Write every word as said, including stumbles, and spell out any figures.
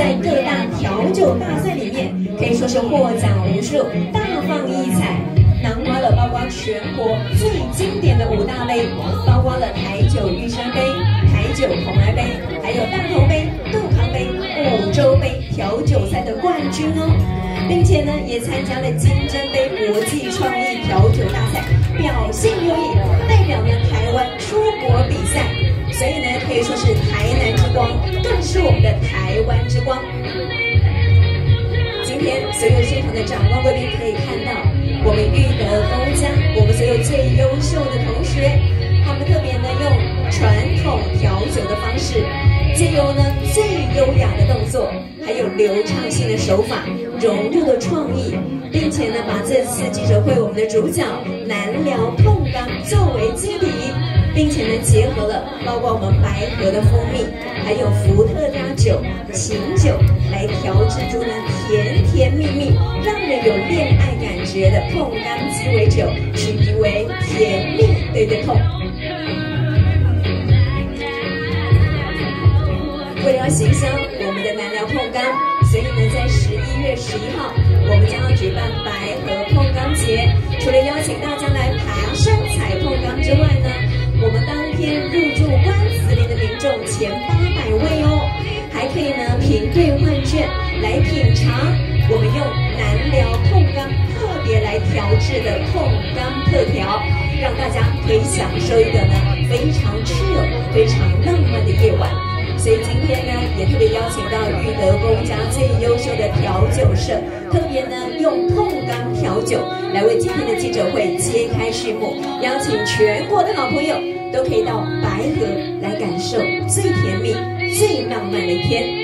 在各大调酒大赛里面可以说是获奖无数，大放异彩，囊括了包括全国最经典的五大杯，包括了台酒玉山杯、台酒蓬莱杯，还有大头杯、杜康杯、五洲杯调酒赛的冠军哦，并且呢也参加了金针杯国际创意调酒大赛，表现优异，代表了台湾出国比赛，所以呢可以说是台南之光，更是我们的台湾之光。今天所有现场的长官贵宾可以看到，我们育德公家，我们所有最优秀的同学，他们特别呢用传统调酒的方式，借由呢最优雅的动作，还有流畅性的手法，融入了创意，并且呢把这次记者会我们的主角南寮碰柑作为基底，并且呢结合了包括我们白河的蜂蜜，还有伏特加酒、琴酒来调制出呢甜甜蜜蜜，让人有恋爱感觉的碰柑鸡尾酒，取名为甜蜜对对碰。为了要行销我们的南寮碰柑，所以呢在十一月十一号我们将要举办白河碰柑节，除了邀请大家来爬山采碰柑之外呢，我们当天入住关子岭的民众前八百位哦，还可以呢凭兑换券来品尝我们用南寮碰柑特别来调制的碰柑特调，让大家可以享受一个呢非常 chill、非常浪漫的夜晚。所以今天呢，也特别邀请到育德公家最优秀的调酒社，特别呢用碰柑调酒来为今天的记者会揭开序幕，邀请全国的好朋友都可以到白河来感受最甜蜜、最浪漫的一天。